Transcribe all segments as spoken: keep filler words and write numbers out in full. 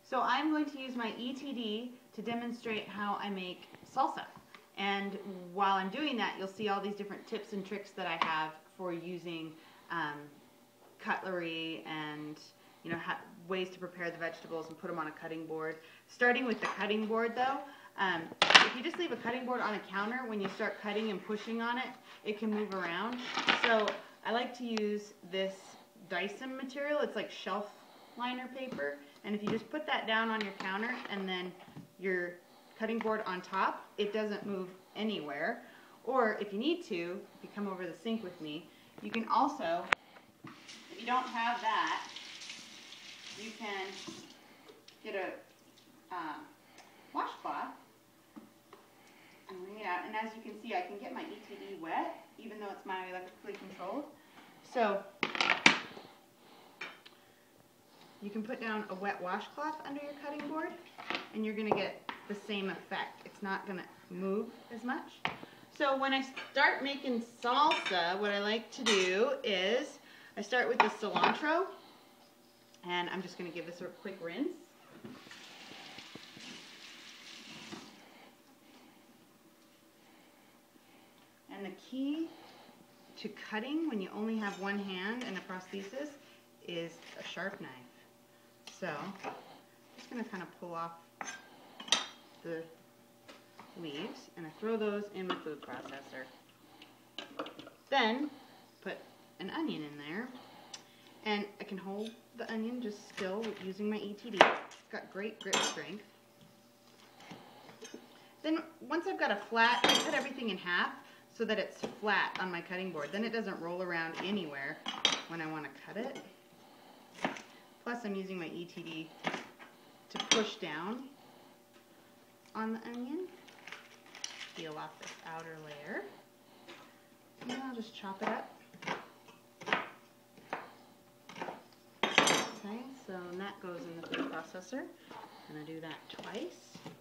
So I'm going to use my E T D to demonstrate how I make salsa. And while I'm doing that, you'll see all these different tips and tricks that I have for using um, cutlery and you know ha ways to prepare the vegetables and put them on a cutting board. Starting with the cutting board though, um, if you just leave a cutting board on a counter, when you start cutting and pushing on it, it can move around. So I like to use this Dyson material. It's like shelf liner paper, and if you just put that down on your counter and then your cutting board on top, it doesn't move anywhere. Or if you need to, if you come over the sink with me, you can also, if you don't have that, you can get a uh, washcloth and wring it out. And as you can see, I can get my E T D wet, even though it's my electrically controlled. So you can put down a wet washcloth under your cutting board, and you're going to get the same effect. It's not going to move as much. So when I start making salsa, what I like to do is I start with the cilantro, and I'm just going to give this a quick rinse. And the key to cutting when you only have one hand and a prosthesis is a sharp knife. So I'm just going to kind of pull off the leaves, and I throw those in my food processor. Then put an onion in there, and I can hold the onion just still using my E T D. It's got great grip strength. Then once I've got a flat, I cut everything in half so that it's flat on my cutting board. Then it doesn't roll around anywhere when I want to cut it. Plus I'm using my E T D to push down on the onion, peel off this outer layer, and then I'll just chop it up. Okay, so that goes in the food processor, and I do that twice.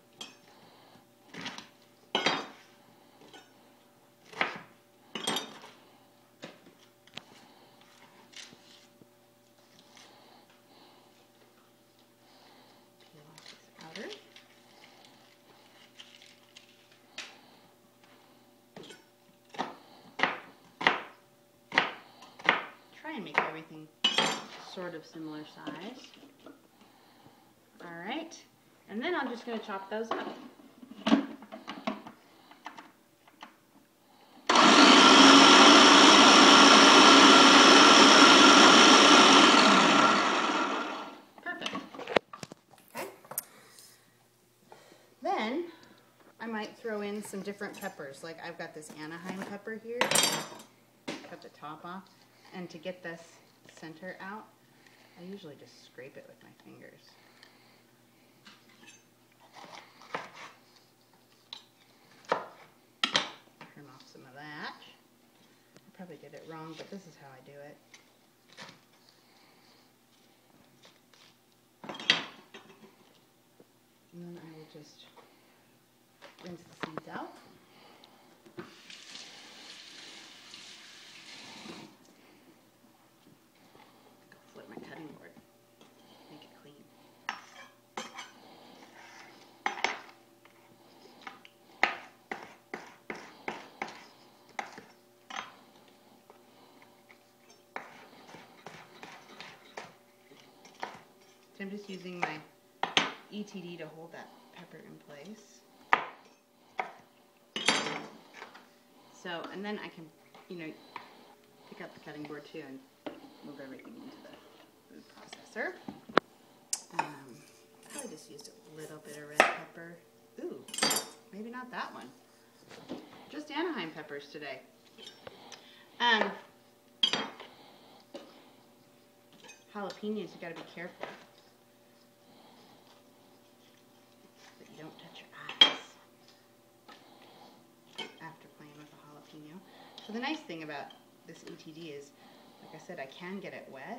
Peel off this outer. And make everything sort of similar size. Alright, and then I'm just going to chop those up. Perfect. Okay. Then I might throw in some different peppers. Like I've got this Anaheim pepper here. Cut the top off. And to get this center out, I usually just scrape it with my fingers. Trim off some of that. I probably did it wrong, but this is how I do it. And then I will just rinse the seeds out. So I'm just using my E T D to hold that pepper in place. So, and then I can, you know, pick up the cutting board too and move everything into the food processor. Um, probably just used a little bit of red pepper. Ooh, maybe not that one. Just Anaheim peppers today. Um, jalapenos, you gotta be careful that you don't touch your eyes after playing with a jalapeno. So the nice thing about this E T D is, like I said, I can get it wet.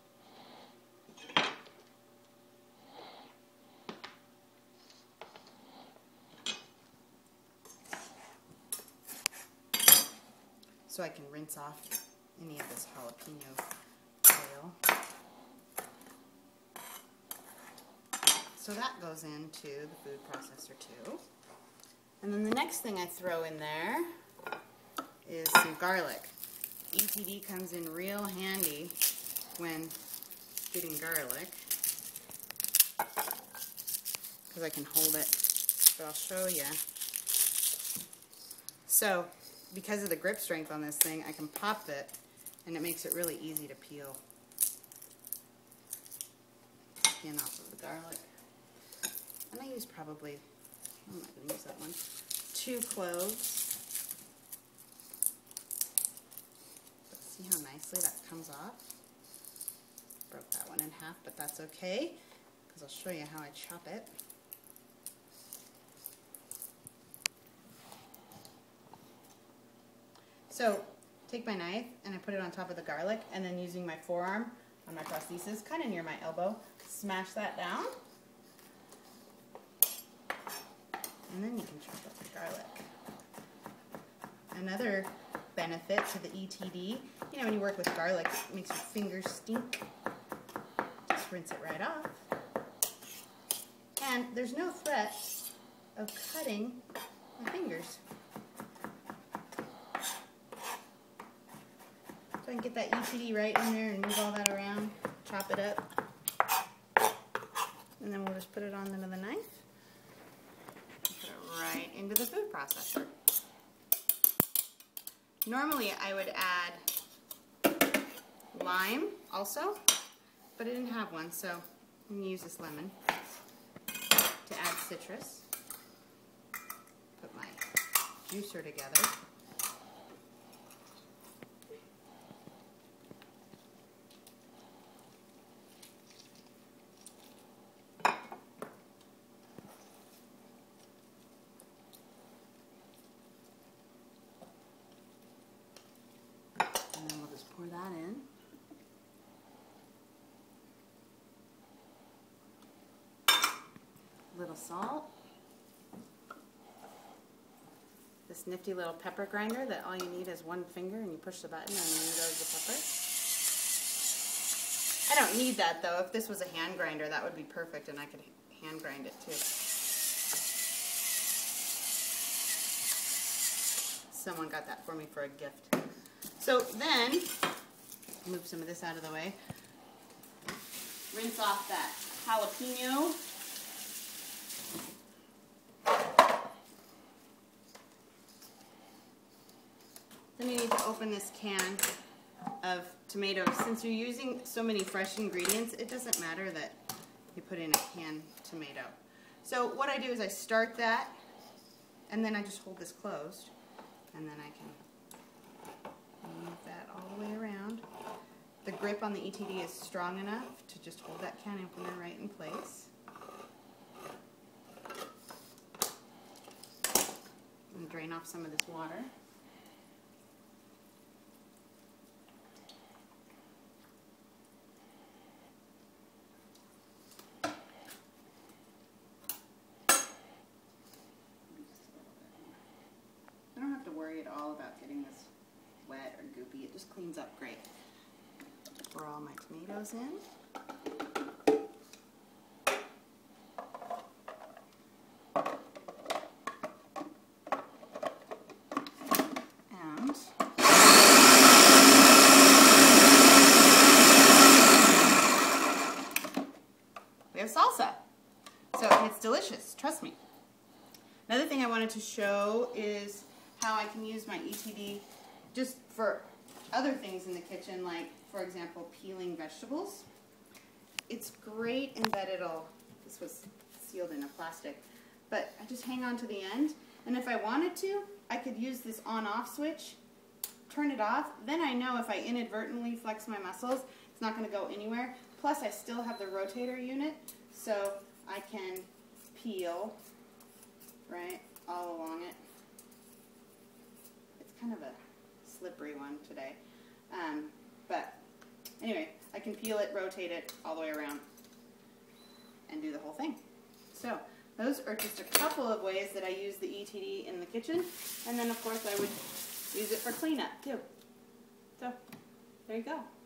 So I can rinse off any of this jalapeno oil. so that goes into the food processor too. And then the next thing I throw in there is some garlic. E T D comes in real handy when getting garlic, because I can hold it, but I'll show you. So, because of the grip strength on this thing, I can pop it, and it makes it really easy to peel skin off of the garlic. And I use probably, I'm not going to use that one, two cloves. But see how nicely that comes off? Broke that one in half, but that's okay, because I'll show you how I chop it. So, take my knife and I put it on top of the garlic, and then using my forearm on my prosthesis, kind of near my elbow, smash that down. And then you can chop up the garlic. Another benefit to the E T D, you know, when you work with garlic, it makes your fingers stink. Just rinse it right off. And there's no threat of cutting my fingers. So I can get that E T D right in there and move all that around, chop it up, and then we'll just put it on into the knife and put it right into the food processor. Normally I would add lime also, but I didn't have one, so I'm going to use this lemon to add citrus. Put my juicer together. And then we'll just pour that in. A little salt. This nifty little pepper grinder that all you need is one finger and you push the button and in goes the pepper. I don't need that though. If this was a hand grinder, that would be perfect and I could hand grind it too. Someone got that for me for a gift. So then, move some of this out of the way. Rinse off that jalapeno. Then you need to open this can of tomatoes. Since you're using so many fresh ingredients, it doesn't matter that you put in a canned tomato. So what I do is I start that, and then I just hold this closed, and then I can move that all the way around. The grip on the E T D is strong enough to just hold that can opener right in place. And drain off some of this water. I don't have to worry at all about getting this wet or goopy. It just cleans up great. Pour all my tomatoes in. And we have salsa. So it's delicious, trust me. Another thing I wanted to show is how I can use my E T D just for other things in the kitchen, like, for example, peeling vegetables. It's great in that it'll, this was sealed in a plastic, but I just hang on to the end, and if I wanted to, I could use this on-off switch, turn it off, then I know if I inadvertently flex my muscles, it's not going to go anywhere. Plus, I still have the rotator unit, so I can peel, right, all along it. It's kind of a slippery one today. Um, but anyway, I can peel it, rotate it all the way around, and do the whole thing. So those are just a couple of ways that I use the E T D in the kitchen. And then of course I would use it for cleanup too. So there you go.